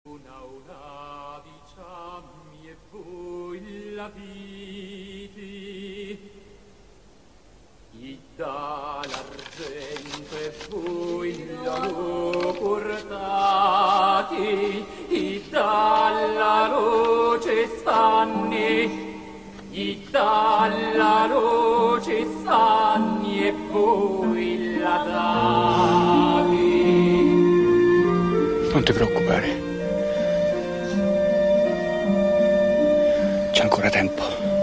Una diciammi e voi la viti, i dall'argento e voi l'oro portati, i dalla luce stanni, i dalla luce stanni e voi la dati. Non ti preoccupare. C'è ancora tempo.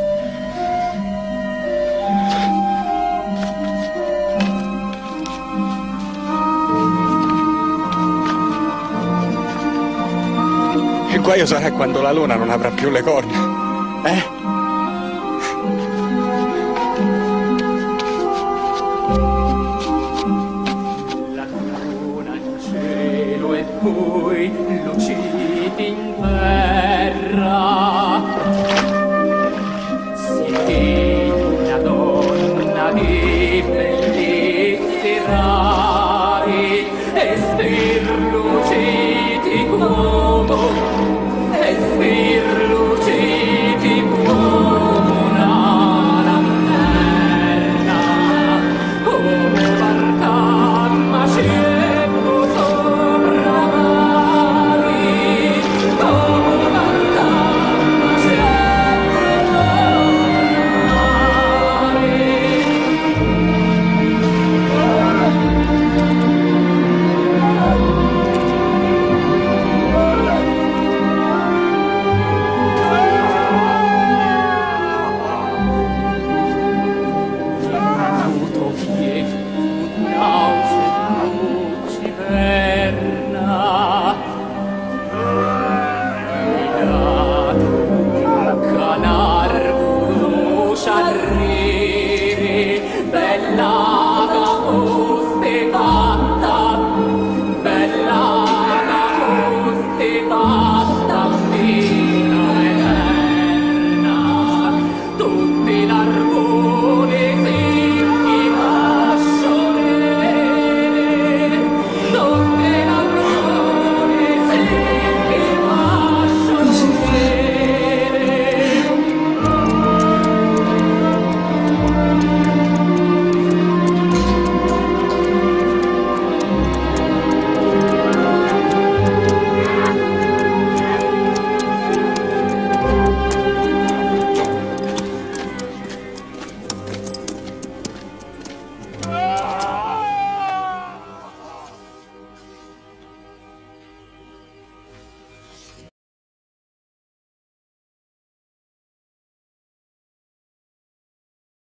Il guaio sarà quando la luna non avrà più le corna, eh? La luna in cielo e poi lucidi in terra. Sì, una donna di bellezze rari e stir lucidi